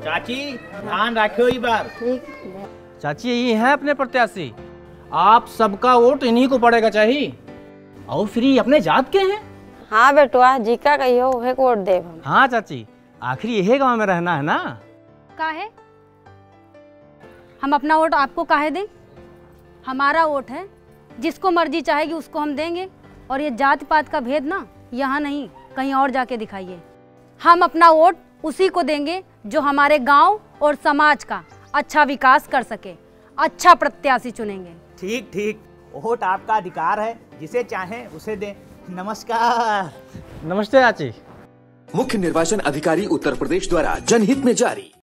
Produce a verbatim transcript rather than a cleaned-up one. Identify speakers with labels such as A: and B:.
A: चाची ध्यान रखियो इस बार।
B: ठीक।
C: चाची यही है अपने प्रत्याशी, आप सबका वोट इन्हीं को पड़ेगा चाहिए। और फ्री अपने जात के हैं।
B: हाँ बेटुआ जी का कहियो उहे को वोट देव हम।
C: हाँ चाची, आखिर यही गांव में रहना है ना।
D: काहे हम अपना वोट आपको काहे दें? हमारा वोट है, जिसको मर्जी चाहेगी उसको हम देंगे। और ये जात पात का भेद ना यहाँ नहीं, कहीं और जाके दिखाइए। हम अपना वोट उसी को देंगे जो हमारे गांव और समाज का अच्छा विकास कर सके। अच्छा प्रत्याशी चुनेंगे।
A: ठीक ठीक, वोट आपका अधिकार है, जिसे चाहें उसे दें। नमस्कार।
C: नमस्ते चाची।
E: मुख्य निर्वाचन अधिकारी उत्तर प्रदेश द्वारा जनहित में जारी।